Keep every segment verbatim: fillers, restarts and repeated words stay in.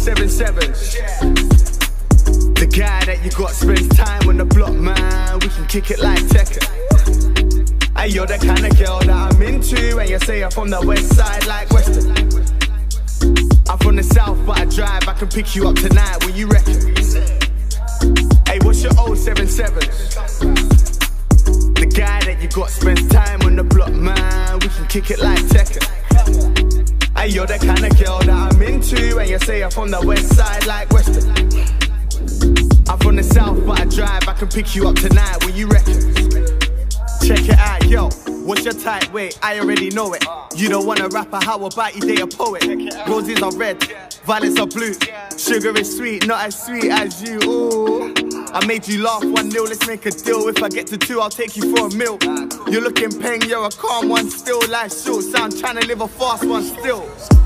seven sevens. The guy that you got spends time on the block, man. We can kick it like Tekken. Hey, you're the kind of girl that I'm into, and you say I'm from the west side like Western. I'm from the south, but I drive. I can pick you up tonight. What you reckon? Hey, what's your oh seven seven? The guy that you got spends time on the block, man. We can kick it like Tekken. Hey, you're the kind of girl that I'm into, and you say I'm from the west side like Western. I'm from the south, but I drive. I can pick you up tonight. What you reckon? Check it out, yo. What's your type? Wait, I already know it. You don't want a rapper, how about you date a poet? Roses are red, violets are blue. Sugar is sweet, not as sweet as you. Ooh. I made you laugh one nil, let's make a deal. If I get to two, I'll take you for a meal. You're looking pain, you're a calm one still. Life's short, so I'm trying to live a fast one still.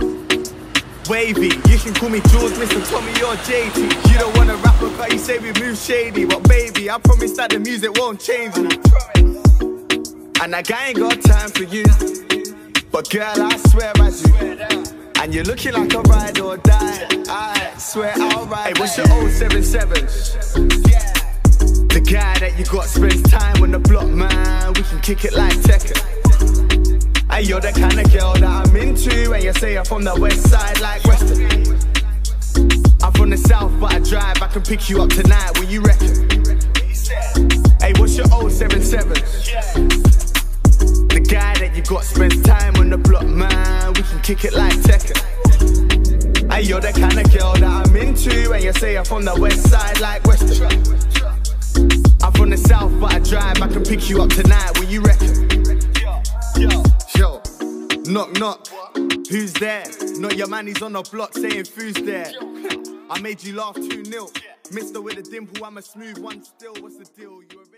Wavy, you can call me Jules, Mister Tommy or J T. You don't want a rapper, but you say we move shady. But baby, I promise that the music won't change me. And that guy ain't got time for you. But girl, I swear I do. And you're looking like a ride or die. I swear I'll ride. Hey, what's your oh seven seven? The guy that you got spends time on the block, man. We can kick it like Tekken. Hey, you're the kind of girl that I'm into, and you say I'm from the west side like Western. I'm from the south, but I drive. I can pick you up tonight. What you reckon? Hey, what's your oh seven seven? The guy that you got spends time on the block, man. We can kick it like Tekken. Hey, you're the kind of girl that I'm into, and you say I'm from the west side like Western. I'm from the south, but I drive. I can pick you up tonight. What you reckon? Yo, knock knock. Who's there? Not your man, he's on the block saying who's there. I made you laugh two nil. Mister with a dimple, I'm a smooth one still. What's the deal? You